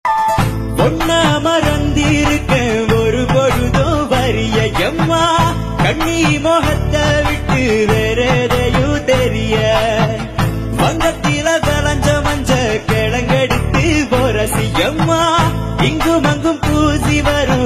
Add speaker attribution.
Speaker 1: பொண்ணா மறந்திருக்க ஒரு பொழுதோ வரிய எம்மா கண்ணி மோகத்தை விட்டு வேறெதையும் தெரிய வங்கத்தில கலஞ்ச மஞ்ச கிழங்கெடுத்து போரசி எம்மா இங்கும் அங்கும் பூசி வரும்